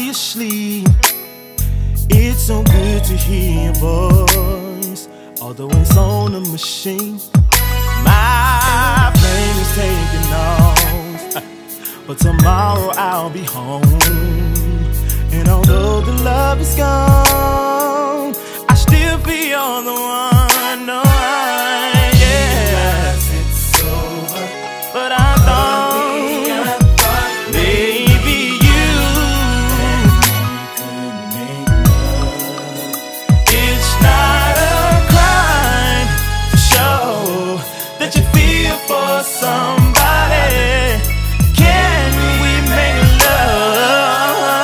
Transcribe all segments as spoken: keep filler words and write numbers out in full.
you sleep. It's so good to hear your voice, although it's on the machine. My plane is taking off, but tomorrow I'll be home. And although the love is gone, I still feel the one. No, I, yeah. It's over, but I thought, I thought maybe you could make love. It's not a crime to show that you feel for somebody. Can we make love?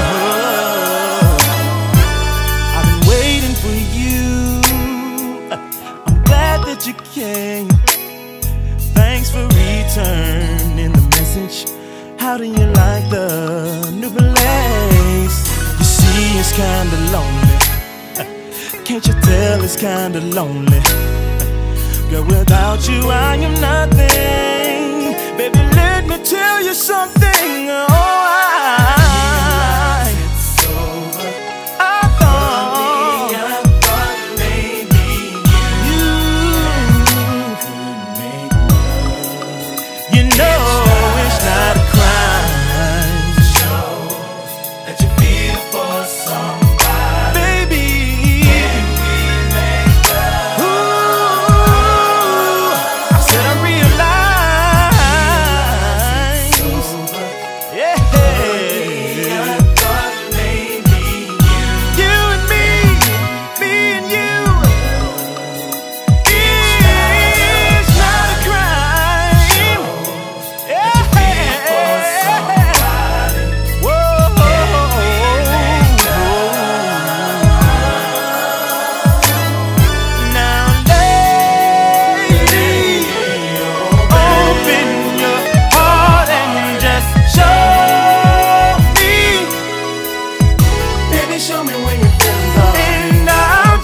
I've been waiting for you. I'm glad that you came. Thanks for returning the message. How do you like the new place? You see, it's kinda lonely. Can't you tell it's kinda lonely? Girl, without you I am nothing. Baby, let me tell you something. Oh, I, it's over. I thought, I thought maybe you, you could make love. You know it's not a crime to show that you feel for somebody. Baby, can we make love? Ooh, I said I realize. Yeah, I thought maybe you, you and me, me and you. It's not a crime. Yeah. Whoa. Now, lady, open your heart and just show me. Baby, show me where your feelings are. And I'll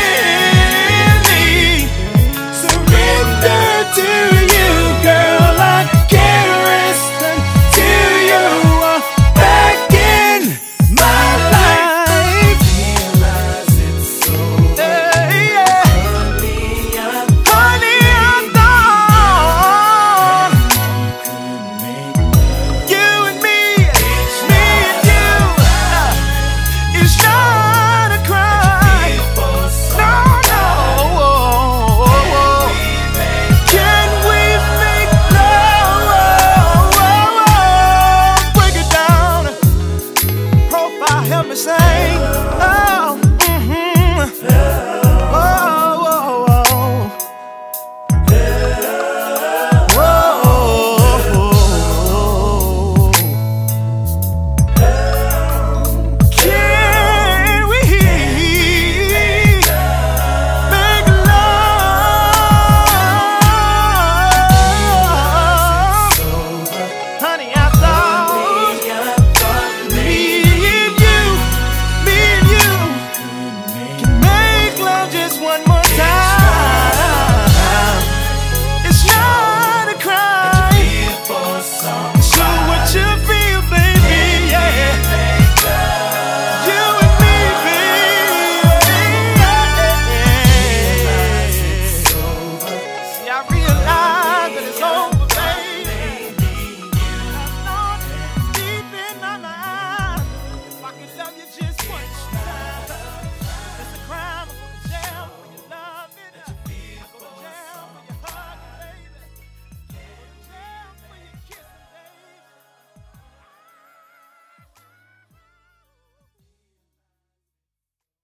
gently surrender to you, girl. I can't rest until you are back in my life. Realize it's so yeah, yeah. Honey, I thought you and me, me and you. It's not a crime. No, no. Can we make love? Break it down. Profile, help me sing.